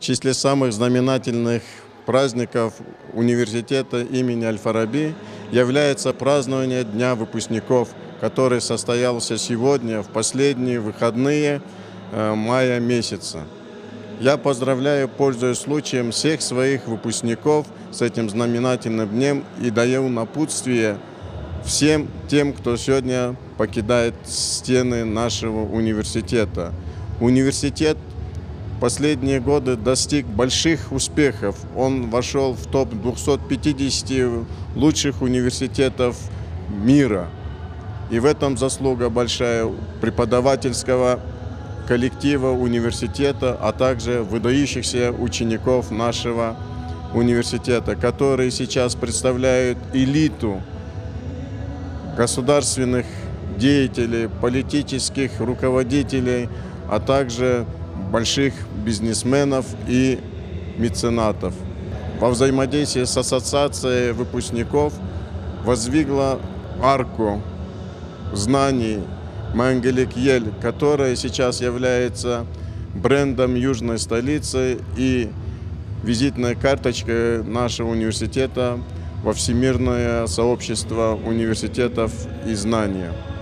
В числе самых знаменательных праздников университета имени Аль-Фараби является празднование Дня выпускников, который состоялся сегодня, в последние выходные мая месяца. Я поздравляю, пользуясь случаем, всех своих выпускников с этим знаменательным днем и даю напутствие всем тем, кто сегодня покидает стены нашего университета. Университет в последние годы достиг больших успехов. Он вошел в топ 250 лучших университетов мира. И в этом заслуга большая преподавательского коллектива университета, а также выдающихся учеников нашего университета, которые сейчас представляют элиту государственных деятелей, политических руководителей, а также больших бизнесменов и меценатов. Во взаимодействии с ассоциацией выпускников воздвигла арку знаний Менгелек-Ель, которая сейчас является брендом южной столицы и визитной карточкой нашего университета во всемирное сообщество университетов и знания.